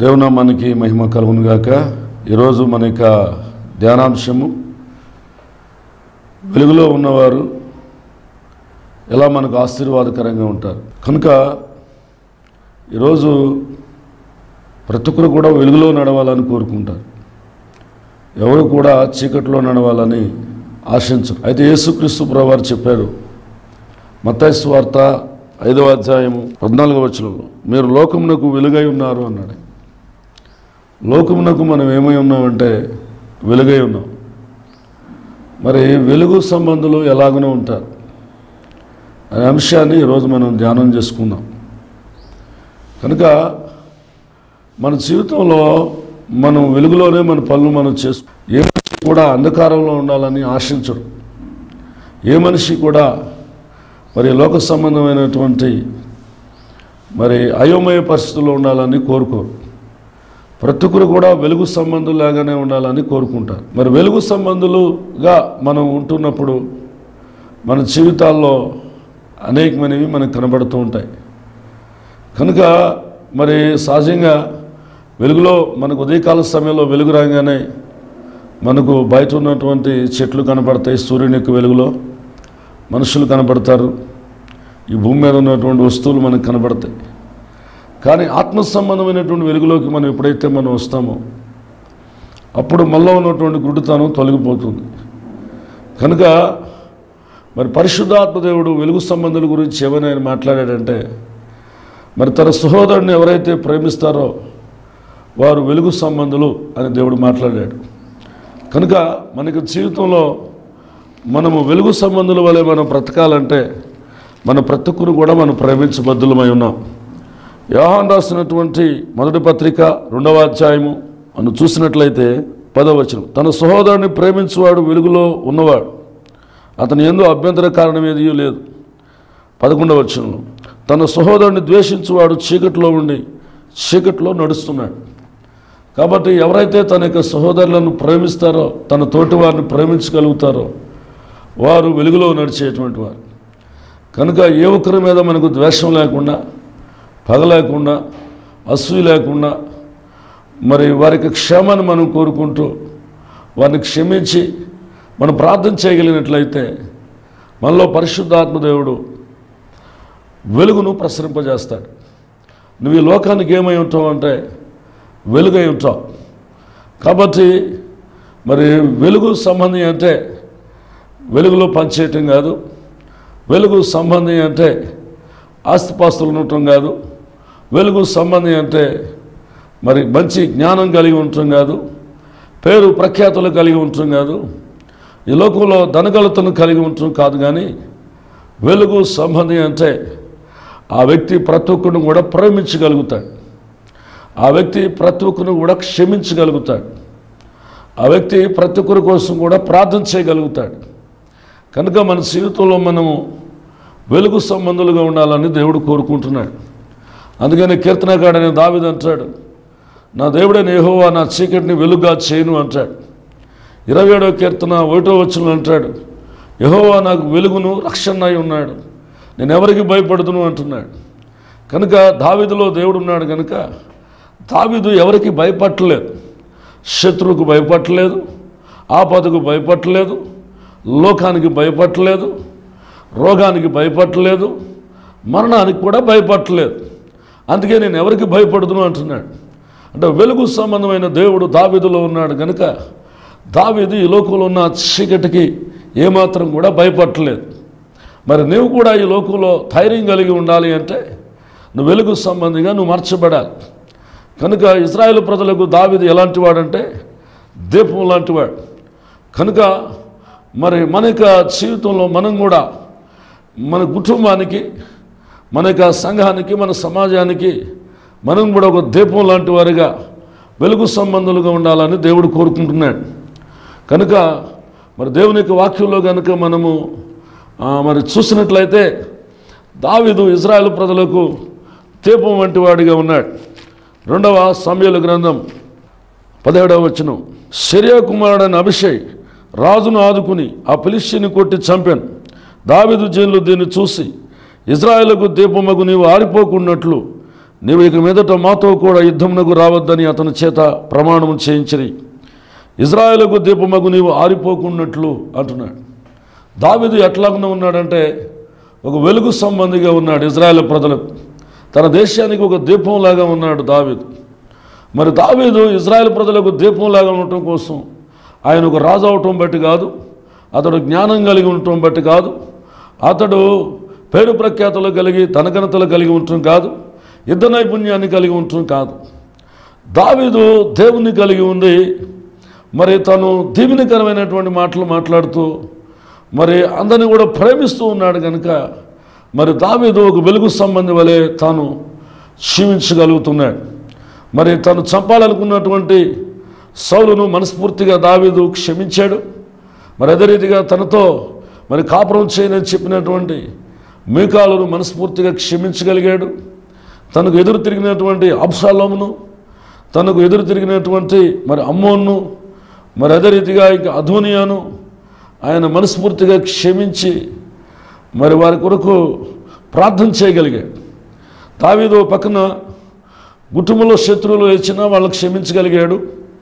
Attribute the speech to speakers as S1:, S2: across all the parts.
S1: దేవునామానికి మహిమ కలుగును గాక. ఈరోజు మన యొక్క ధ్యానాంశము వెలుగులో ఉన్నవారు ఎలా మనకు ఆశీర్వాదకరంగా ఉంటారు. కనుక ఈరోజు ప్రతి ఒక్కరు కూడా వెలుగులో నడవాలని కోరుకుంటారు. ఎవరు కూడా చీకట్లో నడవాలని ఆశించరు. అయితే యేసుక్రీస్తు ప్రభువారు చెప్పారు, మత్తయి సువార్త 5వ అధ్యాయము 14వ వచనంలో, మీరు లోకమునకు వెలుగై ఉన్నారు అన్నాడు. లోకమునకు మనం ఏమై ఉన్నామంటే వెలుగై ఉన్నాం. మరి వెలుగు సంబంధులు ఎలాగనో ఉంటారు అనే అంశాన్ని ఈరోజు మనం ధ్యానం చేసుకుందాం. కనుక మన జీవితంలో మనం వెలుగులోనే మన పనులు మనం చేసుకు, ఏ మనిషి కూడా అంధకారంలో ఉండాలని ఆశించడు. ఏ మనిషి కూడా మరి లోక సంబంధమైనటువంటి మరి అయోమయ పరిస్థితుల్లో ఉండాలని కోరుకోరు. ప్రతి ఒక్కరు కూడా వెలుగు సంబంధులాగానే ఉండాలని కోరుకుంటారు. మరి వెలుగు సంబంధులుగా మనం ఉంటున్నప్పుడు మన జీవితాల్లో అనేకమైనవి మనకు కనబడుతూ ఉంటాయి. కనుక మరి సహజంగా వెలుగులో మనకు ఉదయకాల సమయంలో వెలుగు రాగానే మనకు బయట ఉన్నటువంటి చెట్లు కనబడతాయి. సూర్యుని యొక్క వెలుగులో మనుషులు కనబడతారు. ఈ భూమి మీద ఉన్నటువంటి వస్తువులు మనకు కనబడతాయి. కానీ ఆత్మ సంబంధమైనటువంటి వెలుగులోకి మనం ఎప్పుడైతే మనం వస్తామో అప్పుడు మనలో ఉన్నటువంటి గుడ్డితనం తొలగిపోతుంది. కనుక మరి పరిశుద్ధాత్మ దేవుడు వెలుగు సంబంధాల గురించి ఏమైనా ఆయన మాట్లాడాడంటే, మరి తన సహోదరుని ఎవరైతే ప్రేమిస్తారో వారు వెలుగు సంబంధులు అని దేవుడు మాట్లాడాడు. కనుక మనకి జీవితంలో మనము వెలుగు సంబంధుల వలె మనం బ్రతకాలంటే మన ప్రతి ఒక్కరు కూడా మనం ప్రేమించబద్ధులమై ఉన్నాం. యోహాను రాసినటువంటి మొదటి పత్రిక 2వ అధ్యాయము మనం చూసినట్లయితే 10వ వచనం, తన సహోదరుని ప్రేమించువాడు వెలుగులో ఉన్నవాడు, అతని యందు అభ్యంతర కారణం ఏదీ లేదు. 11వ వచనంలో, తన సహోదరుని ద్వేషించువాడు చీకట్లో ఉండి చీకట్లో నడుస్తున్నాడు. కాబట్టి ఎవరైతే తన యొక్క సహోదరులను ప్రేమిస్తారో, తన తోటి వారిని ప్రేమించగలుగుతారో వారు వెలుగులో నడిచేటువంటి వారు. కనుక ఏ ఒక్కరి మీద మనకు ద్వేషం లేకుండా, పగ లేకుండా, అసూయ లేకుండా, మరి వారికి క్షేమాన్ని మనం కోరుకుంటూ వారిని క్షమించి మనం ప్రార్థన చేయగలిగినట్లయితే మనలో పరిశుద్ధాత్మ దేవుడు వెలుగును ప్రసరింపజేస్తాడు. నువ్వు ఈ లోకానికి ఏమై ఉంటావు అంటే వెలుగై ఉంటావు. కాబట్టి మరి వెలుగు సంబంధి అంటే వెలుగులో పనిచేయటం కాదు, వెలుగు సంబంధి అంటే ఆస్తిపాస్తులు ఉండటం కాదు, వెలుగు సంబంధి అంటే మరి మంచి జ్ఞానం కలిగి ఉండటం కాదు, పేరు ప్రఖ్యాతులు కలిగి ఉండటం కాదు, ఈ లోకంలో ధనగలతను కలిగి ఉండటం కాదు. కానీ వెలుగు సంబంధి అంటే ఆ వ్యక్తి ప్రతి ఒక్కరిని కూడా ప్రేమించగలుగుతాడు. ఆ వ్యక్తి ప్రతి ఒక్కరిని కూడా క్షమించగలుగుతాడు. ఆ వ్యక్తి ప్రతి ఒక్కరి కోసం కూడా ప్రార్థన చేయగలుగుతాడు. కనుక మన జీవితంలో మనము వెలుగు సంబంధులుగా ఉండాలని దేవుడు కోరుకుంటున్నాడు. అందుకని కీర్తనకాడైన దావీదు అంటాడు, నా దేవుడైన యెహోవా నా చీకటిని వెలుగుగా చేయను అంటాడు. 27వ కీర్తన 1వ వచనంలో అంటాడు, యెహోవా నాకు వెలుగును రక్షణై ఉన్నాడు, నేను ఎవరికి భయపడుదును అంటున్నాడు. కనుక దావీదులో దేవుడు ఉన్నాడు. కనుక దావీదు ఎవరికి భయపడలేదు, శత్రువుకు భయపడలేదు, ఆపదకు భయపడలేదు, లోకానికి భయపడలేదు, రోగానికి భయపడలేదు, మరణానికి కూడా భయపడలేదు. అందుకే నేను ఎవరికి భయపడుదును అంటున్నాడు. అంటే వెలుగు సంబంధమైన దేవుడు దావీదులో ఉన్నాడు. కనుక దావీదు ఈ లోకంలో ఉన్న చీకటికి ఏమాత్రం కూడా భయపడలేదు. మరి నీవు కూడా ఈ లోకంలో ధైర్యం కలిగి ఉండాలి అంటే నువ్వు వెలుగు సంబంధిగా నువ్వు మార్చబడాలి. కనుక ఇశ్రాయేలు ప్రజలకు దావీదు ఎలాంటి వాడంటే దీపం లాంటివాడు. కనుక మరి మన యొక్క జీవితంలో మనం కూడా మన కుటుంబానికి, మన యొక్క సంఘానికి, మన సమాజానికి మనం కూడా ఒక దీపం లాంటి వారిగా వెలుగు సంబంధులుగా ఉండాలని దేవుడు కోరుకుంటున్నాడు. కనుక మరి దేవుని యొక్క వాక్యంలో కనుక మనము మరి చూసినట్లయితే దావీదు ఇశ్రాయేలు ప్రజలకు దీపం వంటి వాడిగా ఉన్నాడు. 2వ సమూయేలు గ్రంథం 17వ వచనం, సిరియా కుమారుడైన అభిషై రాజును ఆదుకుని ఆ ఫిలిష్తీయుని కొట్టి చంపాను. దావీదు జనులు దీన్ని చూసి, ఇశ్రాయేలుకు దీపమగు నీవు ఆరిపోకున్నట్లు నీవు ఇక మీదట మాతో కూడా యుద్ధమునకు రావద్దని అతని చేత ప్రమాణం చేయించిరి. ఇజ్రాయేలుకు దీపమగు నీవు ఆరిపోకున్నట్లు అంటున్నాడు. దావీదు ఎట్లాగున్నా ఉన్నాడంటే ఒక వెలుగు సంబంధిగా ఉన్నాడు. ఇజ్రాయేల్ ప్రజలకు, తన దేశానికి ఒక దీపంలాగా ఉన్నాడు దావీదు. మరి దావీదు ఇజ్రాయేల్ ప్రజలకు దీపంలాగా ఉండటం కోసం ఆయన ఒక రాజు అవటం బట్టి కాదు, అతడు జ్ఞానం కలిగి ఉండటం బట్టి కాదు, అతడు పేరు ప్రఖ్యాతులు కలిగి ధనఘనతలు కలిగి ఉండటం కాదు, యుద్ధ నైపుణ్యాన్ని కలిగి ఉండటం కాదు. దావీదు దేవుని కలిగి ఉంది. మరి తను దీవెనకరమైనటువంటి మాటలు మాట్లాడుతూ మరి అందరిని కూడా ప్రేమిస్తూ ఉన్నాడు కనుక మరి దావీదు ఒక వెలుగు సంబంధి వలె తాను జీవించగలుగుతున్నాడు. మరి తను చంపాలనుకున్నటువంటి సౌలును మనస్ఫూర్తిగా దావీదు క్షమించాడు. మరి అదే రీతిగా తనతో మరి కాపురం చేయనని చెప్పినటువంటి మీకాలును మనస్ఫూర్తిగా క్షమించగలిగాడు. తనకు ఎదురు తిరిగినటువంటి అబ్షాలోమును, తనకు ఎదురు తిరిగినటువంటి మరి అమ్మోన్ను, మరి అదే రీతిగా ఇంకా అదోనియాను ఆయన మనస్ఫూర్తిగా క్షమించి మరి వారి కొరకు ప్రార్థన చేయగలిగాడు. దావీదు పక్కన కుటుంబంలో శత్రువులు లేచినా వాళ్ళకు క్షమించగలిగాడు.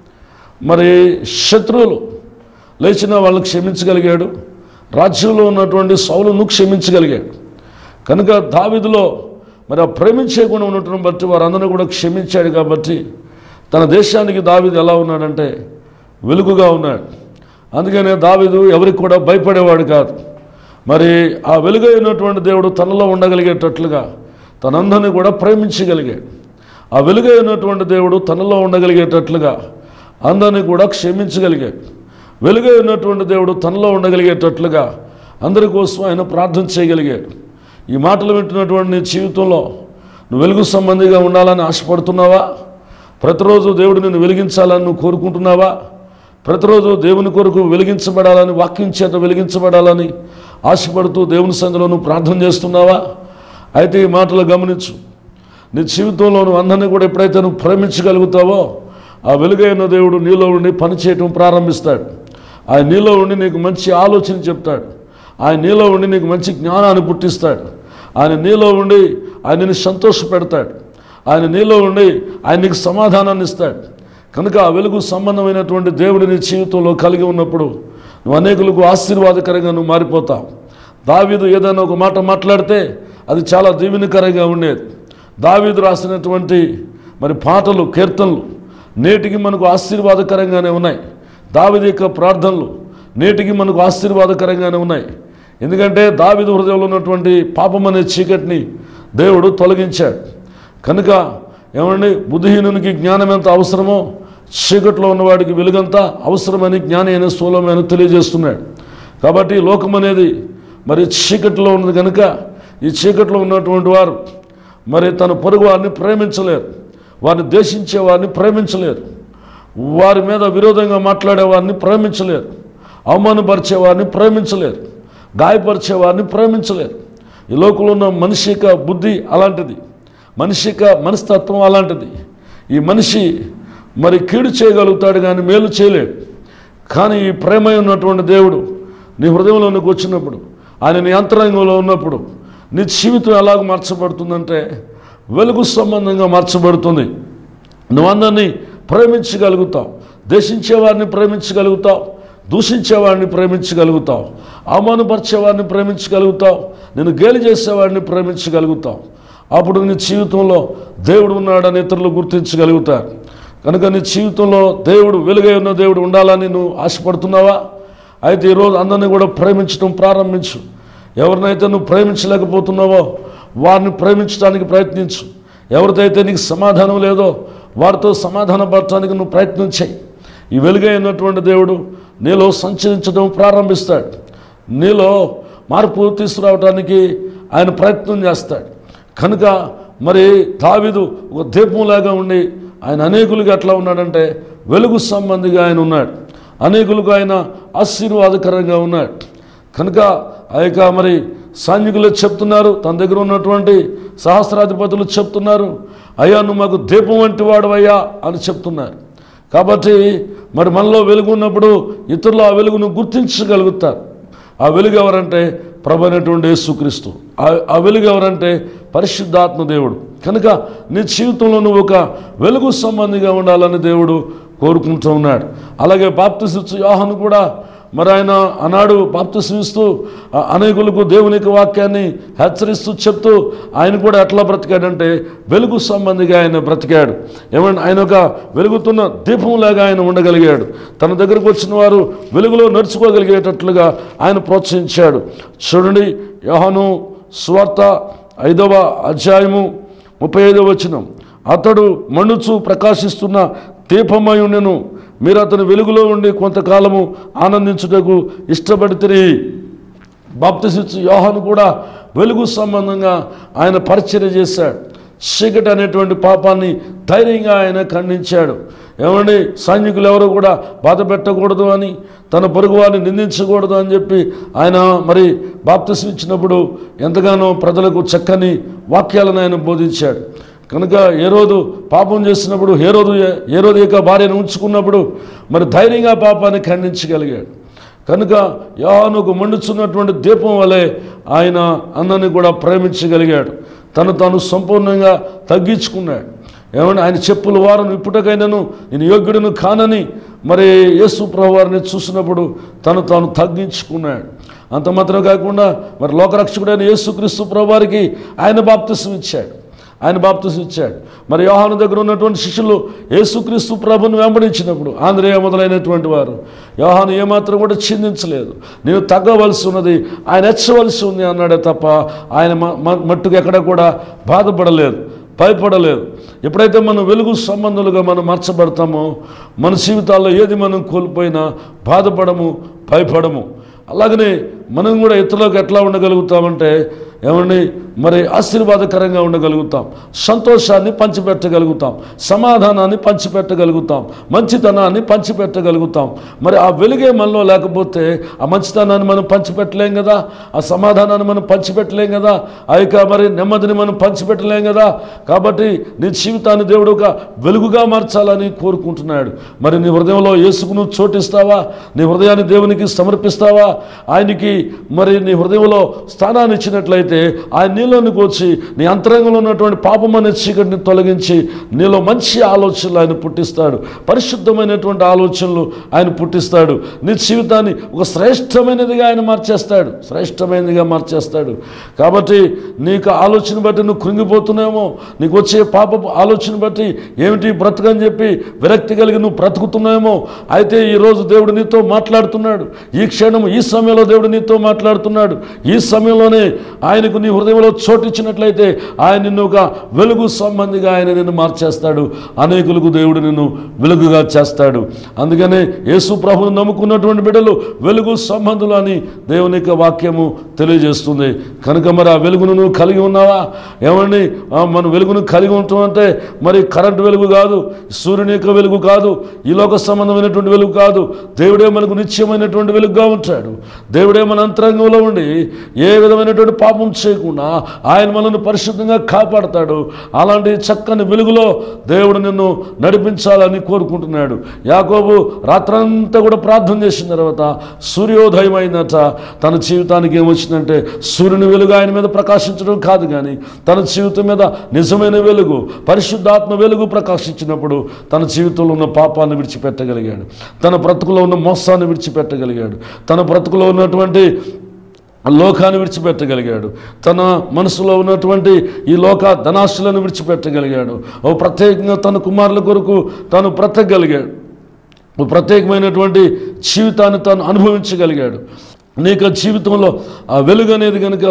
S1: మరి శత్రువులు లేచినా వాళ్ళకు క్షమించగలిగాడు. రాజ్యంలో ఉన్నటువంటి సౌలును క్షమించగలిగాడు. కనుక దావీదులో మరి ఆ ప్రేమించే గుణం ఉండటం బట్టి వారందరూ కూడా క్షమించాడు. కాబట్టి తన దేశానికి దావీదు ఎలా ఉన్నాడంటే వెలుగుగా ఉన్నాడు. అందుకనే దావీదు ఎవరికి కూడా భయపడేవాడు కాదు. మరి ఆ వెలుగైనటువంటి దేవుడు తనలో ఉండగలిగేటట్లుగా తనందరినీ కూడా ప్రేమించగలిగాడు. ఆ వెలుగైనటువంటి దేవుడు తనలో ఉండగలిగేటట్లుగా అందరినీ కూడా క్షమించగలిగాడు. వెలుగైనటువంటి దేవుడు తనలో ఉండగలిగేటట్లుగా అందరి కోసం ఆయన ప్రార్థన చేయగలిగాడు. ఈ మాటలు వింటున్నటువంటి నీ జీవితంలో నువ్వు వెలుగు సంబంధిగా ఉండాలని ఆశపడుతున్నావా? ప్రతిరోజు దేవుడు నిన్ను వెలిగించాలని నువ్వు కోరుకుంటున్నావా? ప్రతిరోజు దేవుని కొరకు వెలిగించబడాలని, వాక్యం చేత వెలిగించబడాలని ఆశపడుతూ దేవుని సన్నిధిలో నువ్వు ప్రార్థన చేస్తున్నావా? అయితే ఈ మాటలు గమనించు. నీ జీవితంలో నువ్వు అందరినీ కూడా ఎప్పుడైతే నువ్వు ప్రేమించగలుగుతావో ఆ వెలుగైన దేవుడు నీలో ఉండి పనిచేయటం ప్రారంభిస్తాడు. ఆయన నీలో ఉండి నీకు మంచి ఆలోచన చెప్తాడు. ఆయన నీలో ఉండి నీకు మంచి జ్ఞానాన్ని పుట్టిస్తాడు. ఆయన నీలో ఉండి ఆయన నిన్ను సంతోషపెడతాడు. ఆయన నీలో ఉండి ఆయన నీకు సమాధానాన్ని ఇస్తాడు. కనుక ఆ వెలుగు సంబంధమైనటువంటి దేవుడి నీ జీవితంలో కలిగి ఉన్నప్పుడు నువ్వు అనేకులకు ఆశీర్వాదకరంగా నువ్వు మారిపోతావు. దావీదు ఏదైనా ఒక మాట మాట్లాడితే అది చాలా దీవెనకరంగా ఉండేది. దావీదు రాసినటువంటి మరి పాటలు, కీర్తనలు నేటికి మనకు ఆశీర్వాదకరంగానే ఉన్నాయి. దావీదు యొక్క ప్రార్థనలు నేటికి మనకు ఆశీర్వాదకరంగానే ఉన్నాయి. ఎందుకంటే దావీదు హృదయంలో ఉన్నటువంటి పాపం అనే చీకటిని దేవుడు తొలగించాడు. కనుక ఏమండి, బుద్ధిహీనునికి జ్ఞానం ఎంత అవసరమో చీకట్లో ఉన్నవాడికి వెలుగంతా అవసరమని జ్ఞాని అయిన సొలొమోను తెలియజేస్తున్నాడు. కాబట్టి లోకం అనేది మరి చీకట్లో ఉన్నది కనుక ఈ చీకట్లో ఉన్నటువంటి వారు మరి తన పొరుగు వారిని ప్రేమించలేరు, వారిని ద్వేషించే వారిని ప్రేమించలేరు, వారి మీద విరోధంగా మాట్లాడే వారిని ప్రేమించలేరు, అవమానపరిచే వారిని ప్రేమించలేరు, గాయపరిచే వారిని ప్రేమించలేరు. ఈ లోకంలో ఉన్న మనిషి యొక్క బుద్ధి అలాంటిది, మనిషి యొక్క మనస్తత్వం అలాంటిది. ఈ మనిషి మరి కీడు చేయగలుగుతాడు కానీ మేలు చేయలేడు. కానీ ఈ ప్రేమ ఉన్నటువంటి దేవుడు నీ హృదయంలోనికి వచ్చినప్పుడు, ఆయన నీ అంతరంగంలో ఉన్నప్పుడు నీ జీవితం ఎలాగ మార్చబడుతుందంటే వెలుగు సంబంధంగా మార్చబడుతుంది. నువ్వు అందరినీ ప్రేమించగలుగుతావు, దేశించేవారిని ప్రేమించగలుగుతావు, దూషించేవాడిని ప్రేమించగలుగుతావు, అవమానపరిచేవాడిని ప్రేమించగలుగుతావు, నేను గేలి చేసేవాడిని ప్రేమించగలుగుతావు. అప్పుడు నీ జీవితంలో దేవుడు ఉన్నాడని ఇతరులు గుర్తించగలుగుతారు. కనుక నీ జీవితంలో దేవుడు, వెలుగై ఉన్న దేవుడు ఉండాలని నువ్వు ఆశపడుతున్నావా? అయితే ఈరోజు అందరినీ కూడా ప్రేమించడం ప్రారంభించు. ఎవరినైతే నువ్వు ప్రేమించలేకపోతున్నావో వారిని ప్రేమించడానికి ప్రయత్నించు. ఎవరిదైతే నీకు సమాధానం లేదో వారితో సమాధానపడటానికి నువ్వు ప్రయత్నం చేయి. ఈ వెలుగై ఉన్నటువంటి దేవుడు నీలో సంచరించడం ప్రారంభిస్తాడు. నీలో మార్పు తీసుకురావడానికి ఆయన ప్రయత్నం చేస్తాడు. కనుక మరి దావీదు ఒక దీపంలాగా ఉండి ఆయన అనేకులుగా ఎట్లా ఉన్నాడంటే వెలుగు సంబంధిగా ఆయన ఉన్నాడు, అనేకులకు ఆయన ఆశీర్వాదకరంగా ఉన్నాడు. కనుక ఆ యొక్క మరి సైనికులు చెప్తున్నారు, తన దగ్గర ఉన్నటువంటి సహస్రాధిపతులు చెప్తున్నారు, అయ్యా నువ్వు మాకు దీపం వంటి వాడవయ్యా అని చెప్తున్నారు. కాబట్టి మరి మనలో వెలుగు ఉన్నప్పుడు ఇతరులు ఆ వెలుగును గుర్తించగలుగుతారు. ఆ వెలుగు ఎవరంటే ప్రభు అయినటువంటి యేసుక్రీస్తు. ఆ వెలుగు ఎవరంటే పరిశుద్ధాత్మ దేవుడు. కనుక నీ జీవితంలో నువ్వు ఒక వెలుగు సంబంధిగా ఉండాలని దేవుడు కోరుకుంటూ ఉన్నాడు. అలాగే బాప్తిస్మిచ్చు యోహాను కూడా మరి ఆయన ఆనాడు బాప్తిస్మిస్తూ అనేకులకు దేవుని యొక్క వాక్యాన్ని హెచ్చరిస్తూ చెప్తూ ఆయన కూడా ఎట్లా బ్రతికాడంటే వెలుగు సంబంధిగా ఆయన బ్రతికాడు. ఏమంటే ఆయన ఒక వెలుగుతున్న దీపంలాగా ఆయన ఉండగలిగాడు. తన దగ్గరకు వచ్చిన వారు వెలుగులో నడుచుకోగలిగేటట్లుగా ఆయన ప్రోత్సహించాడు. చూడండి, యోహాను సువార్త 5వ అధ్యాయము 35వ వచనం, అతడు మండుచు ప్రకాశిస్తున్న దీపమై ఉండెను, మీరు అతని వెలుగులో ఉండి కొంతకాలము ఆనందించుటకు ఇష్టపడితే. బాప్తిస్మిచ్చు యోహాను కూడా వెలుగు సంబంధంగా ఆయన పరిచర్య చేశాడు. చీకటి అనేటువంటి పాపాన్ని ధైర్యంగా ఆయన ఖండించాడు. ఏమండి, సైనికులు ఎవరు కూడా బాధ పెట్టకూడదు అని, తన పొరుగు వారిని నిందించకూడదు అని చెప్పి ఆయన మరి బాప్తిస్మం ఇచ్చినప్పుడు ఎంతగానో ప్రజలకు చక్కని వాక్యాలను ఆయన బోధించాడు. కనుక హేరోదు పాపం చేసినప్పుడు హేరోదు యొక్క భార్యను ఉంచుకున్నప్పుడు మరి ధైర్యంగా పాపాన్ని ఖండించగలిగాడు. కనుక యోహానుకు మండుచున్నటువంటి దీపం వలె ఆయన అందరినీ కూడా ప్రేమించగలిగాడు. తాను సంపూర్ణంగా తగ్గించుకున్నాడు. ఏమన్నా ఆయన చెప్పుల వారను ఇప్పటికైనాను నేను యోగ్యుడను కానని మరి యేసు ప్రభు వారిని చూసినప్పుడు తాను తగ్గించుకున్నాడు. అంత మాత్రం కాకుండా మరి లోకరక్షకుడైన యేసుక్రీస్తు ప్రభు వారికి ఆయన బాప్తిస్మం ఇచ్చాడు. మరి యోహాను దగ్గర ఉన్నటువంటి శిష్యులు యేసుక్రీస్తు ప్రభుని వెంబడించినప్పుడు ఆంద్రేయ మొదలైనటువంటి వారు యోహాను ఏమాత్రం కూడా చిందించలేదు. నేను తగ్గవలసి ఉన్నది, ఆయన హెచ్చవలసి ఉంది అన్నాడే తప్ప ఆయన మట్టుకు ఎక్కడ కూడా బాధపడలేదు, భయపడలేదు. ఎప్పుడైతే మనం వెలుగు సంబంధాలుగా మనం మార్చబడతామో మన జీవితాల్లో ఏది మనం కోల్పోయినా బాధపడము, భయపడము. అలాగనే మనం కూడా ఇతరులకు ఎట్లా ఉండగలుగుతామంటే ఏమండి మరి ఆశీర్వాదకరంగా ఉండగలుగుతాం, సంతోషాన్ని పంచిపెట్టగలుగుతాం, సమాధానాన్ని పంచిపెట్టగలుగుతాం, మంచితనాన్ని పంచిపెట్టగలుగుతాం. మరి ఆ వెలుగే మనలో లేకపోతే ఆ మంచితనాన్ని మనం పంచిపెట్టలేం కదా, ఆ సమాధానాన్ని మనం పంచిపెట్టలేం కదా, ఆ యొక్క మరి నెమ్మదిని మనం పంచిపెట్టలేం కదా. కాబట్టి నీ జీవితాన్ని దేవుడు ఒక వెలుగుగా మార్చాలని కోరుకుంటున్నాడు. మరి నీ హృదయంలో యేసుకు నువ్వు చోటిస్తావా? నీ హృదయాన్ని దేవునికి సమర్పిస్తావా? ఆయనకి మరి నీ హృదయంలో స్థానాన్ని ఇచ్చినట్లయితే ఆయన నీలోనికి వచ్చి నీ అంతరంగంలో ఉన్నటువంటి పాపం అనే చీకటిని తొలగించి నీలో మంచి ఆలోచనలు ఆయన పుట్టిస్తాడు, పరిశుద్ధమైనటువంటి ఆలోచనలు ఆయన పుట్టిస్తాడు. నీ జీవితాన్ని ఒక శ్రేష్టమైనదిగా ఆయన మార్చేస్తాడు. కాబట్టి నీకు ఆలోచన బట్టి నువ్వు కృంగిపోతున్నామో, నీకు వచ్చే పాప ఆలోచన బట్టి ఏమిటి బ్రతకని చెప్పి విరక్తి కలిగి నువ్వు బ్రతుకుతున్నామో, అయితే ఈరోజు దేవుడు నీతో మాట్లాడుతున్నాడు. ఈ క్షణం ఈ సమయంలో దేవుడు నీతో మాట్లాడుతున్నాడు. ఈ సమయంలోనే ఆయనకు నీ హృదయంలో చోటిచ్చినట్లయితే ఆయన నిన్ను ఒక వెలుగు సంబంధిగా ఆయన నిన్ను మార్చేస్తాడు. అనేకులకు దేవుడు నిన్ను వెలుగుగా చేస్తాడు. అందుకనే యేసు ప్రభువును నమ్ముకున్నటువంటి బిడ్డలు వెలుగు సంబంధులు అని దేవుని యొక్క వాక్యము తెలియజేస్తుంది. కనుక మరి ఆ వెలుగును నువ్వు కలిగి ఉన్నావా? ఏమండి, మనం వెలుగును కలిగి ఉంటాం అంటే మరి కరెంటు వెలుగు కాదు, సూర్యుని యొక్క వెలుగు కాదు, ఈ లోక సంబంధమైనటువంటి వెలుగు కాదు. దేవుడే మనకు నిత్యమైనటువంటి వెలుగుగా ఉంటాడు. దేవుడే మన అంతరంగంలో ఉండి ఏ విధమైనటువంటి పాపం చేయకుండా ఆయన మనల్ని పరిశుద్ధంగా కాపాడతాడు. అలాంటి చక్కని వెలుగులో దేవుడు నిన్ను నడిపించాలని కోరుకుంటున్నాడు. యాకోబు రాత్రంతా కూడా ప్రార్థన చేసిన తర్వాత సూర్యోదయం అయినట తన జీవితానికి ఏమొచ్చిందంటే సూర్యుని వెలుగు ఆయన మీద ప్రకాశించడం కాదు, కానీ తన జీవితం మీద నిజమైన వెలుగు, పరిశుద్ధాత్మ వెలుగు ప్రకాశించినప్పుడు తన జీవితంలో ఉన్న పాపాన్ని విడిచిపెట్టగలిగాడు, తన బ్రతుకులో ఉన్న మోసాన్ని విడిచిపెట్టగలిగాడు, తన బ్రతుకులో ఉన్నటువంటి లోకాన్ని విడిచిపెట్టగలిగాడు, తన మనసులో ఉన్నటువంటి ఈ లోక ధనాశులను విడిచిపెట్టగలిగాడు. ఓ ప్రత్యేకంగా తన కుమారుల కొరకు తాను బ్రతకగలిగాడు. ఓ ప్రత్యేకమైనటువంటి జీవితాన్ని తాను అనుభవించగలిగాడు. నీకు జీవితంలో ఆ వెలుగు అనేది కనుక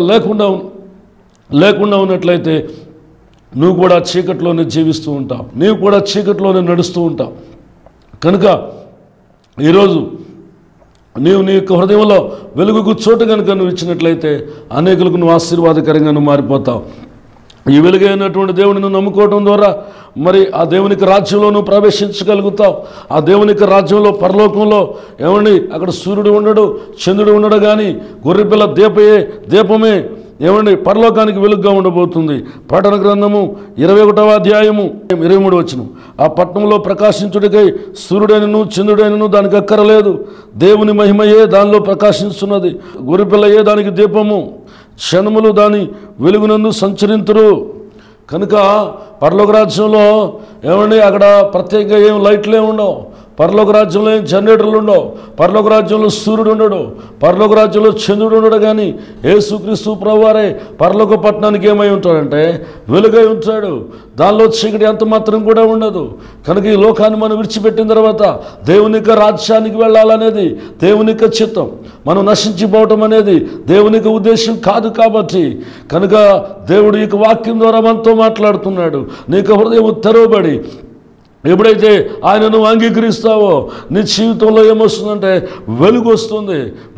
S1: లేకుండా ఉన్నట్లయితే నువ్వు కూడా చీకట్లోనే జీవిస్తూ ఉంటావు, నీవు కూడా చీకట్లోనే నడుస్తూ ఉంటావు. కనుక ఈరోజు నీవు నీ యొక్క హృదయంలో వెలుగుకు చోటు కనుక నువ్వు ఇచ్చినట్లయితే అనేకులకు నువ్వు ఆశీర్వాదకరంగా నువ్వు మారిపోతావు. ఈ వెలుగైనటువంటి దేవుని నువ్వు నమ్ముకోవడం ద్వారా మరి ఆ దేవునికి రాజ్యంలో నువ్వు ప్రవేశించగలుగుతావు. ఆ దేవునికి రాజ్యంలో పరలోకంలో ఏమండి అక్కడ సూర్యుడు ఉండడు, చంద్రుడు ఉండడు, కానీ గొర్రెపిల్ల దీపమే ఏమండి పరలోకానికి వెలుగుగా ఉండబోతుంది. ప్రకటన గ్రంథము 21వ అధ్యాయము 23వ వచనం, ఆ పట్టణంలో ప్రకాశించుడికై సూర్యుడైనను చంద్రుడైనను దానికి అక్కరలేదు, దేవుని మహిమయే దానిలో ప్రకాశిస్తున్నది, గొర్రెపిల్లయే దానికి దీపము, క్షణములు దాని వెలుగునందు సంచరింతురు. కనుక పరలోక రాజ్యంలో ఏమండి అక్కడ ప్రత్యేకంగా ఏం లైట్లే ఉండవు, పరలోక రాజ్యంలో ఏం జనరేటర్లు ఉండవు, పరలోక రాజ్యంలో సూర్యుడు ఉండడు, పరలోక రాజ్యంలో చంద్రుడు ఉండడు. కానీ యేసుక్రీస్తు ప్రభువారే పరలోక పట్టణానికి ఏమై ఉంటాడంటే వెలుగై ఉంటాడు. దానిలో చీకటి ఎంత మాత్రం కూడా ఉండదు. కనుక ఈ లోకాన్ని మనం విడిచిపెట్టిన తర్వాత దేవుని యొక్క రాజ్యానికి వెళ్ళాలనేది దేవుని యొక్క చిత్తం. మనం నశించిపోవటం అనేది దేవుని యొక్క ఉద్దేశం కాదు. కాబట్టి కనుక దేవుడు ఈ వాక్యం ద్వారా మనతో మాట్లాడుతున్నాడు. నీకు హృదయం తెరవబడి ఎప్పుడైతే ఆయనను అంగీకరిస్తావో నీ జీవితంలో ఏమొస్తుందంటే వెలుగు వస్తుంది.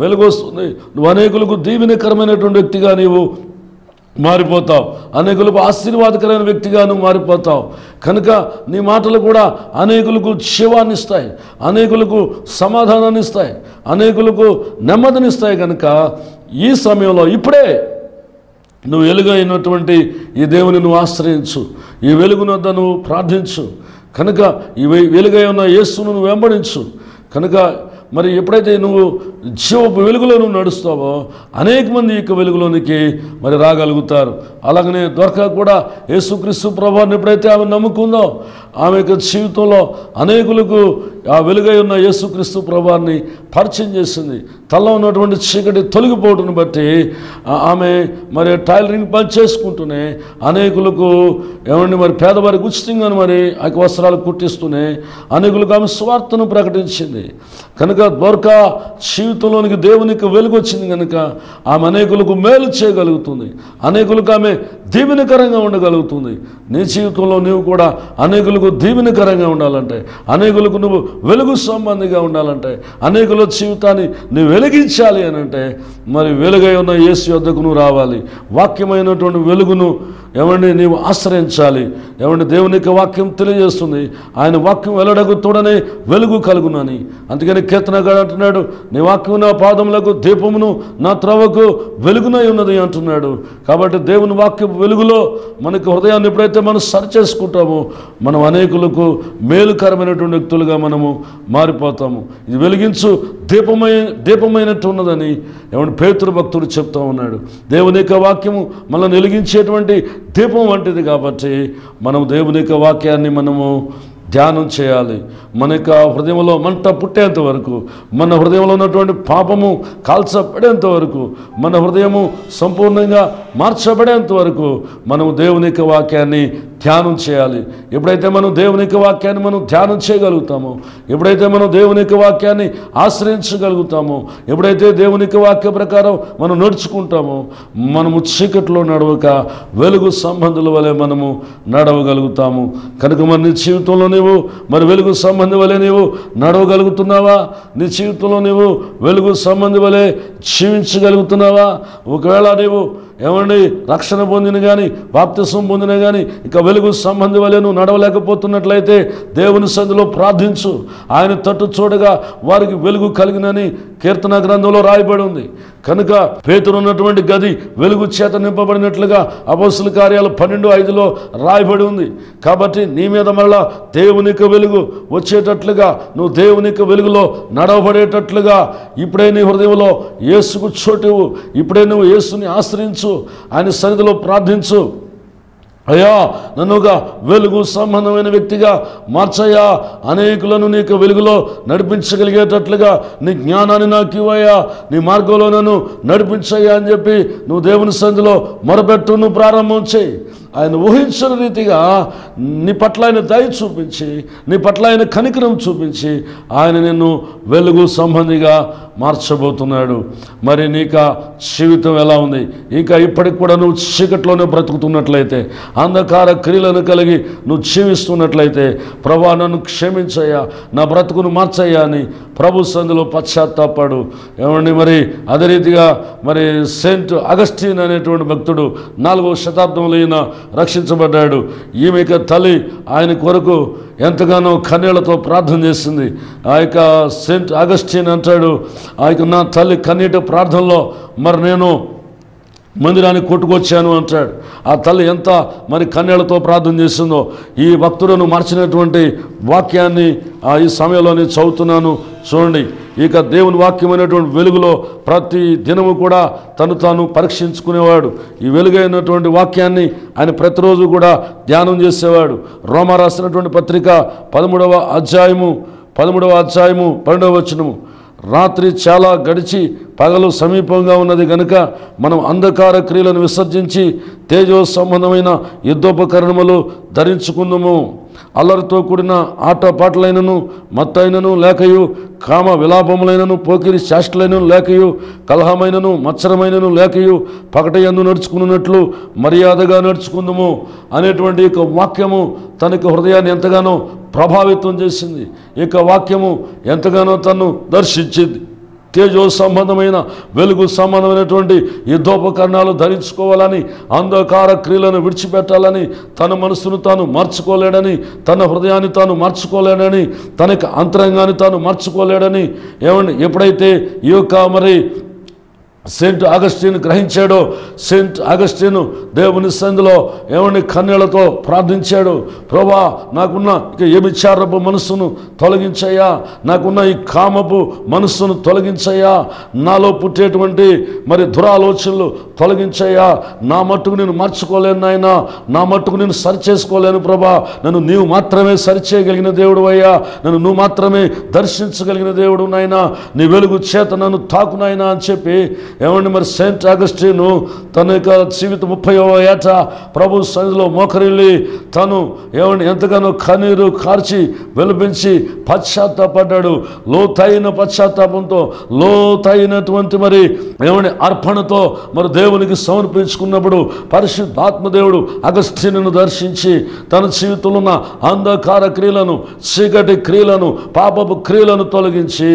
S1: నువ్వు అనేకులకు దీవెనకరమైనటువంటి వ్యక్తిగా నీవు మారిపోతావు, అనేకులకు ఆశీర్వాదకరమైన వ్యక్తిగా నువ్వు మారిపోతావు. కనుక నీ మాటలు కూడా అనేకులకు జీవాన్ని ఇస్తాయి, అనేకులకు సమాధానాన్ని ఇస్తాయి, అనేకులకు నెమ్మదినిస్తాయి. కనుక ఈ సమయంలో ఇప్పుడే నువ్వు వెలుగైనటువంటి ఈ దేవుని నువ్వు ఆశ్రయించు, ఈ వెలుగునొద్ద నువ్వు ప్రార్థించు. కనుక ఈ వెలుగై ఉన్న యేసును నువ్వు వెంబడించు. కనుక మరి ఎప్పుడైతే నువ్వు జీవపు వెలుగులో నువ్వు నడుస్తావో అనేక మంది ఈ వెలుగులోనికి మరి రాగలుగుతారు. అలాగనే దొరక కూడా యేసుక్రీస్తు ప్రభువుని ఎప్పుడైతే ఆమె నమ్ముకుందో ఆమె యొక్క జీవితంలో అనేకులకు ఆ వెలుగై ఉన్న యేసుక్రీస్తు ప్రభువుని పరిచయం చేసింది. తనలో ఉన్నటువంటి చీకటి తొలగిపోవటం బట్టి ఆమె మరి టైలరింగ్ పని చేసుకుంటూనే అనేకులకు ఏమండి మరి పేదవారికి ఉచితంగా మరి ఆ వస్త్రాలు కుట్టిస్తూనే అనేకులకు ఆమె స్వార్థను ప్రకటించింది. కనుక దొరక జీవితంలోనికి దేవునికి వెలుగు వచ్చింది. కనుక ఆమె అనేకులకు మేలు చేయగలుగుతుంది, అనేకులకు ఆమె దీవెనకరంగా ఉండగలుగుతుంది. నీ జీవితంలో నీవు కూడా అనేకులకు దీవెనకరంగా ఉండాలంటే, అనేకులకు నువ్వు వెలుగు సంబంధిగా ఉండాలంటే, అనేకుల జీవితాన్ని నువ్వు వెలిగించాలి అని అంటే మరి వెలుగై ఉన్న యేసు యొద్దకు నువ్వు రావాలి. వాక్యమైనటువంటి వెలుగును ఏమండి నీవు ఆశ్రయించాలి. ఏమండి దేవుని యొక్క వాక్యం తెలియజేస్తుంది, ఆయన వాక్యం వెల్లడకు తోడనే వెలుగు కలుగునని. అందుకని కీర్తనగాడు అంటున్నాడు, నీ వాక్యం నా పాదములకు దీపమును నా త్రవకు వెలుగునై ఉన్నది అంటున్నాడు. కాబట్టి దేవుని వాక్యం వెలుగులో మనకి హృదయాన్ని ఎప్పుడైతే మనం సరి చేసుకుంటామో మనం అనేకులకు మేలుకరమైనటువంటి వ్యక్తులుగా మనము మారిపోతాము. ఇది వెలిగించు దీపమైనట్టు ఉన్నదని ఏమంటే పేతురు భక్తుడు చెప్తా ఉన్నాడు. దేవుని యొక్క వాక్యము మనల్ని వెలిగించేటువంటి దీపం వంటిది. కాబట్టి మనం దేవుని యొక్క వాక్యాన్ని మనము ధ్యానం చేయాలి. మన యొక్క హృదయంలో మంట పుట్టేంత వరకు, మన హృదయంలో ఉన్నటువంటి పాపము కాల్చబడేంత వరకు, మన హృదయము సంపూర్ణంగా మార్చబడేంత వరకు మనము దేవుని యొక్క వాక్యాన్ని ధ్యానం చేయాలి. ఎప్పుడైతే మనం దేవుని యొక్క వాక్యాన్ని మనం ధ్యానం చేయగలుగుతామో, ఎప్పుడైతే మనం దేవుని యొక్క వాక్యాన్ని ఆశ్రయించగలుగుతామో, ఎప్పుడైతే దేవుని యొక్క వాక్య ప్రకారం మనం నడుచుకుంటామో మనము చీకట్లో నడవక వెలుగు సంబంధుల వలె మనము నడవగలుగుతాము. కనుక మన నీ జీవితంలో నీవు మరి వెలుగు సంబంధి వలె నీవు నడవగలుగుతున్నావా? నీ జీవితంలో నీవు వెలుగు సంబంధి వలె జీవించగలుగుతున్నావా? ఒకవేళ నీవు ఏమండి రక్షణ పొందిన కానీ బాప్తిసం పొందిన కానీ ఇక వెలుగు సంబంధి వలె నువ్వు నడవలేకపోతున్నట్లయితే దేవుని సన్నిధిలో ప్రార్థించు. ఆయన తట్టు చూడగా వారికి వెలుగు కలిగినని కీర్తన గ్రంథంలో రాయబడి ఉంది. కనుక పేతురు ఉన్నటువంటి గది వెలుగు చేత నింపబడినట్లుగా అపోస్తలుల కార్యాలు 12:5 రాయబడి ఉంది. కాబట్టి నీ మీద మళ్ళా దేవుని యొక్క వెలుగు వచ్చేటట్లుగా నువ్వు దేవుని యొక్క వెలుగులో నడవబడేటట్లుగా ఇప్పుడే నీ హృదయంలో యేసుకు చోటివు. ఇప్పుడే నువ్వు యేసుని ఆశ్రయించు, ఆయన సన్నిధిలో ప్రార్థించు. అయ్యా నన్నుగా వెలుగు సంబంధమైన వ్యక్తిగా మార్చయ్యా, అనేకులను నీకు వెలుగులో నడిపించగలిగేటట్లుగా నీ జ్ఞానాన్ని నాకు ఇవ్వయ్యా, నీ మార్గంలో నన్ను నడిపించయ్యా అని చెప్పి నువ్వు దేవుని సన్నిధిలో మొరపెట్టు. నువ్వు ప్రారంభం చేయి. ఆయన ఊహించిన రీతిగా నీ పట్ల ఆయన దయ చూపించి, నీ పట్ల ఆయన కనికరం చూపించి ఆయన నిన్ను వెలుగు సంబంధిగా మార్చబోతున్నాడు. మరి నీకు జీవితం ఎలా ఉంది? ఇంకా ఇప్పటికి కూడా నువ్వు చీకట్లోనే బ్రతుకుతున్నట్లయితే, అంధకార క్రియలను కలిగి నువ్వు జీవిస్తున్నట్లయితే, ప్రభువా నన్ను క్షమించయ్యా, నా బ్రతుకును మార్చయ్యా అని ప్రభు సన్నిధిలో పశ్చాత్తాపడు. ఏమండి మరి అదే రీతిగా మరి సెయింట్ అగస్టిన్ అనేటువంటి భక్తుడు 4వ శతాబ్దంలో ఈయన రక్షించబడ్డాడు. ఈమె తల్లి ఆయన కొరకు ఎంతగానో కన్నీళ్లతో ప్రార్థన చేసింది. ఆ యొక్క సెయింట్ అగస్టిన్ అంటాడు, ఆ యొక్క నా తల్లి కన్నీటి ప్రార్థనలో మరి నేను మందిరానికి కొట్టుకొచ్చాను అంటాడు. ఆ తల్లి ఎంత మరి కన్నీళ్లతో ప్రార్థన చేసిందో ఈ భక్తులను మార్చినటువంటి వాక్యాన్ని ఈ సమయంలో నేను చదువుతున్నాను చూడండి. ఇక దేవుని వాక్యమైనటువంటి వెలుగులో ప్రతి దినము కూడా తను తాను పరీక్షించుకునేవాడు. ఈ వెలుగైనటువంటి వాక్యాన్ని ఆయన ప్రతిరోజు కూడా ధ్యానం చేసేవాడు. రోమా రాసినటువంటి పత్రిక 13వ అధ్యాయము 12వ వచనము, రాత్రి చాలా గడిచి పగలు సమీపంగా ఉన్నది గనుక మనం అంధకార క్రియలను విసర్జించి తేజో సంబంధమైన యుద్ధోపకరణములు ధరించుకుందాము. అల్లరితో కూడిన ఆటపాటలైనను మత్తైనను లేకయు, కామ విలాపములైనను పోకిరి శాస్త్రులైనను లేకయు, కలహమైనను మత్సరమైనను లేకయు, పగటయందు నడుచుకున్నట్లు మర్యాదగా నడుచుకుందాము అనేటువంటి ఒక వాక్యము తనకి హృదయాన్ని ఎంతగానో ప్రభావితం చేసింది. ఇక వాక్యము ఎంతగానో తను దర్శించింది. తేజో సంబంధమైన వెలుగు సంబంధమైనటువంటి యుద్ధోపకరణాలు ధరించుకోవాలని, అంధకార క్రియలను విడిచిపెట్టాలని, తన మనసును తాను మార్చుకోలేడని, తన హృదయాన్ని తాను మార్చుకోలేడని, తనకి అంతరంగాన్ని తాను మార్చుకోలేడని ఎప్పుడైతే ఈ యొక్క సెయింట్ ఆగస్టిన్ గ్రహించాడో, సెయింట్ ఆగస్టిన్ దేవుని సందులో కన్నీళ్లతో ప్రార్థించాడు. ప్రభా, నాకున్న ఇక వ్యభిచారపు మనస్సును తొలగించయ్యా, నాకున్న ఈ కామపు మనస్సును తొలగించయ్యా, నాలో పుట్టేటువంటి దురాలోచనలు తొలగించయ్యా, నా మట్టుకు నేను మార్చుకోలేను నాయనా, నా మట్టుకు నేను సరిచేసుకోలేను ప్రభా, నన్ను నీవు మాత్రమే సరిచేయగలిగిన దేవుడు అయ్యా, నన్ను నువ్వు మాత్రమే దర్శించగలిగిన దేవుడు నాయనా, నీ వెలుగు చేత నన్ను తాకు నాయనా అని చెప్పి సెయింట్ ఆగస్టిను తన యొక్క జీవితం 30వ ఏట ప్రభు సన్నిధిలో మోకరిల్లి తను ఎంతగానో కన్నీరు కార్చి వెలిపించి పశ్చాత్తాపడ్డాడు. లోతైన పశ్చాత్తాపంతో, లోతైనటువంటి అర్పణతో దేవునికి సమర్పించుకున్నప్పుడు పరిశుద్ధాత్మదేవుడు అగస్టినును దర్శించి తన జీవితంలో ఉన్న అంధకార క్రియలను, చీకటి క్రియలను, పాపపు క్రియలను తొలగించి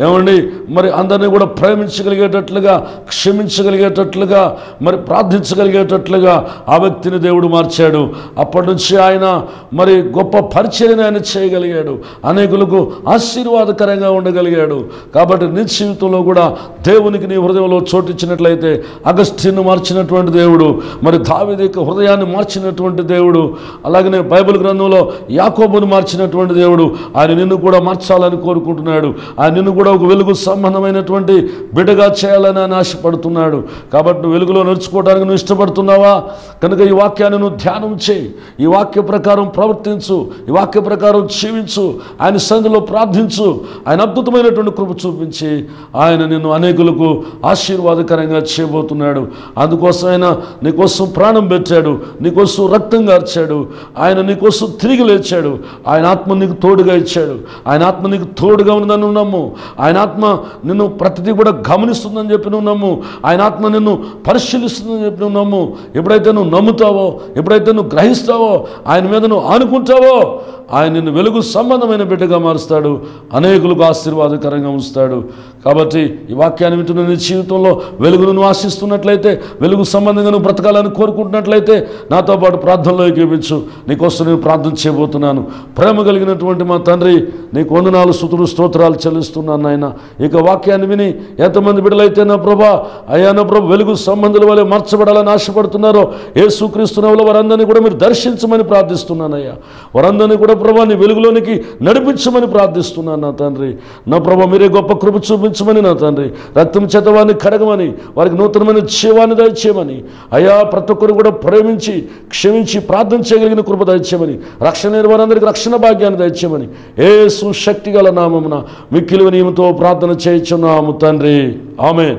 S1: అందరినీ కూడా ప్రేమించగలిగేటట్లుగా, క్షమించగలిగేటట్లుగా, ప్రార్థించగలిగేటట్లుగా ఆ వ్యక్తిని దేవుడు మార్చాడు. అప్పటి నుంచి ఆయన గొప్ప పరిచర్యను ఆయన చేయగలిగాడు, అనేకులకు ఆశీర్వాదకరంగా ఉండగలిగాడు. కాబట్టి నీ జీవితంలో కూడా దేవునికి నీ హృదయంలో చోటిచ్చినట్లయితే అగస్టిన్ను మార్చినటువంటి దేవుడు, దావీదు యొక్క హృదయాన్ని మార్చినటువంటి దేవుడు, అలాగనే బైబిల్ గ్రంథంలో యాకోబును మార్చినటువంటి దేవుడు ఆయన నిన్ను కూడా మార్చాలని కోరుకుంటున్నాడు. ఆయన నిన్ను కూడా ఒక వెలుగు సంబంధమైనటువంటి బిడ్డగా చేయాలని ఆయన ఆశపడుతున్నాడు. కాబట్టి నువ్వు వెలుగులో నడుచుకోవడానికి నువ్వు ఇష్టపడుతున్నావా? కనుక ఈ వాక్యాన్ని నువ్వు ధ్యానం చేయి, ఈ వాక్య ప్రకారం ప్రవర్తించు, ఈ వాక్య ప్రకారం జీవించు, ఆయన సన్నిధిలో ప్రార్థించు. ఆయన అద్భుతమైనటువంటి కృప చూపించి ఆయన నిన్ను అనేకులకు ఆశీర్వాదకరంగా చేయబోతున్నాడు. అందుకోసం ఆయన నీకోసం ప్రాణం పెట్టాడు, నీకోసం రక్తం గార్చాడు, ఆయన నీకోసం తిరిగి లేచాడు. ఆయన ఆత్మ నీకు తోడుగా ఇచ్చాడు, ఆయన ఆత్మ నీకు తోడుగా ఉందని నువ్వు నమ్ము. ఆయన ఆత్మ నిన్ను ప్రతిదీ కూడా గమనిస్తుందని చెప్పి నువ్వు నమ్ము. ఆయన ఆత్మ నిన్ను పరిశీలిస్తుందని చెప్పి నువ్వు నమ్ము. ఎప్పుడైతే నువ్వు నమ్ముతావో, ఎప్పుడైతే నువ్వు గ్రహిస్తావో, ఆయన మీద నువ్వు ఆనుకుంటావో, ఆయన నిన్ను వెలుగు సంబంధమైన బిడ్డగా మారుస్తాడు, అనేకులకు ఆశీర్వాదకరంగా ఉంచుతాడు. కాబట్టి ఈ వాక్యాన్ని వింటున్న నీ జీవితంలో వెలుగును నువ్వు ఆశిస్తున్నట్లయితే, వెలుగు సంబంధంగా నువ్వు బ్రతకాలని కోరుకుంటున్నట్లయితే నాతో పాటు ప్రార్థనలో ఏకీపించు. నీకోసం నేను ప్రార్థన చేయబోతున్నాను. ప్రేమ కలిగినటువంటి మా తండ్రి, నీకు వందనాలు, స్తుతులు, స్తోత్రాలు చెల్లిస్తున్నాను నాయన. ఇక వాక్యాన్ని విని ఎంతమంది బిడ్డలైతే నా ప్రభా, అయ్యా నా ప్రభు వెలుగు సంబంధుల వల్ల మార్చబడాలని ఆశపడుతున్నారో యేసుక్రీస్తు నామములో వారందరినీ కూడా మీరు దర్శించమని ప్రార్థిస్తున్నానయ్యా. వారందరినీ కూడా ప్రభా నీ వెలుగులోనికి నడిపించమని ప్రార్థిస్తున్నాను నా తండ్రి. నా ప్రభా మీరే గొప్ప కృప చూపించమని నా తండ్రి, రక్తం చేత వారిని కడగమని, వారికి నూతనమైన జీవాన్ని దయచేయమని, అయ్యా ప్రతి ఒక్కరు కూడా ప్రేమించి క్షమించి ప్రార్థన చేయగలిగిన కృప దయచేయమని, రక్షణ లేని వారందరికీ రక్షణ భాగ్యాన్ని దయచేయమని యేసు శక్తి గల నామమున మిక్కిలి వినయముతో ప్రార్థన చేయుచున్నాము తండ్రి, ఆమేన్.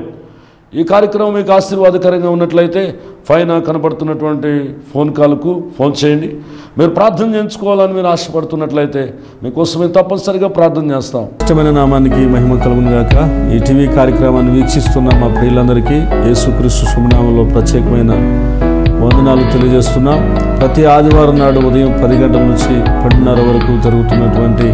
S1: ఈ కార్యక్రమం మీకు ఆశీర్వాదకరంగా ఉన్నట్లయితే పైన కనబడుతున్నటువంటి ఫోన్ కాల్కు ఫోన్ చేయండి. మీరు ప్రార్థన చేయించుకోవాలని మీరు ఆశపడుతున్నట్లయితే మీకోసం మేము తప్పనిసరిగా ప్రార్థన చేస్తాం. ఇష్టమైన నామానికి మహిమ కలుగును గాక. ఈ టీవీ కార్యక్రమాన్ని వీక్షిస్తున్న మా ప్రియులందరికీ యేసుక్రీస్తు శుభనామంలో ప్రత్యేకమైన వందనాలు తెలియజేస్తున్నాం. ప్రతి ఆదివారం నాడు ఉదయం 10 గంటల నుంచి 10:30 వరకు జరుగుతున్నటువంటి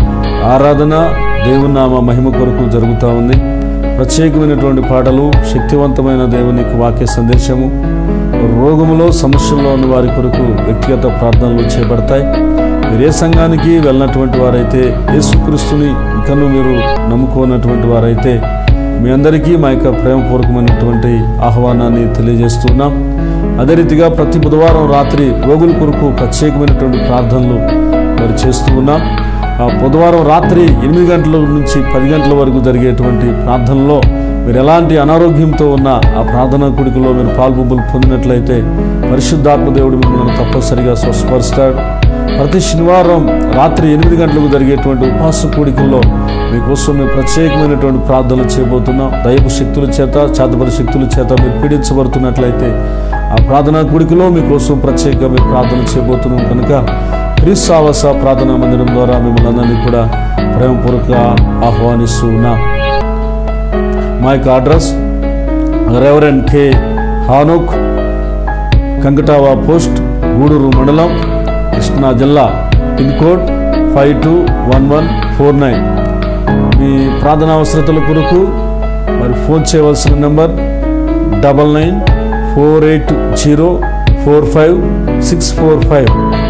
S1: ఆరాధన దేవుని నామ మహిమ కొరకు జరుగుతూ ఉంది. ప్రత్యేకమైనటువంటి పాటలు, శక్తివంతమైన దేవునికి వాక్య సందేశము, రోగములో సమస్యల్లో ఉన్న వారి కొరకు వ్యక్తిగత ప్రార్థనలు చేపడతాయి. మీరు ఏ సంఘానికి వెళ్ళినటువంటి వారైతే, యేసుక్రీస్తుని ఇంకను మీరు నమ్ముకోనటువంటి వారైతే మీ అందరికీ మా యొక్క ప్రేమపూర్వకమైనటువంటి ఆహ్వానాన్ని తెలియజేస్తున్నాం. అదే రీతిగా ప్రతి బుధవారం రాత్రి రోగుల కొరకు ప్రత్యేకమైనటువంటి ప్రార్థనలు మరి చేస్తూ ఉన్నాం.
S2: బుధవారం రాత్రి 8 గంటల నుంచి 10 గంటల వరకు జరిగేటువంటి ప్రార్థనలో మీరు ఎలాంటి అనారోగ్యంతో ఉన్న ఆ ప్రార్థనా కూడికలో మీరు పాల్పొంపులు పొందినట్లయితే పరిశుద్ధాత్మ దేవుడు మిమ్మల్ని తప్పనిసరిగా స్వస్థపరుస్తాడు. ప్రతి శనివారం రాత్రి 8 గంటలకు జరిగేటువంటి ఉపవాస కూడికల్లో మీకోసం మేము ప్రత్యేకమైనటువంటి ప్రార్థనలు చేయబోతున్నాం. దైవ శక్తుల చేత, చేతబడి శక్తుల చేత మీరు పీడించబడుతున్నట్లయితే ఆ ప్రార్థనా కూడికలో మీకోసం ప్రత్యేకంగా మేము ప్రార్థన చేయబోతున్నాం కనుక క్రీస్తు ఆవాస ప్రార్థనా మందిరం ద్వారా మిమ్మల్ని అందరినీ కూడా ప్రేమపూర్వక ఆహ్వానిస్తూ ఉన్నాం. మా యొక్క address reverend K Hanok, Kankatava post, Gudur మండలం, కృష్ణా జిల్లా, పిన్ కోడ్ 521149. మీ ప్రార్థనా అవసరతల కొరకు మరి ఫోన్ చేయవలసిన నెంబర్ 9948045645.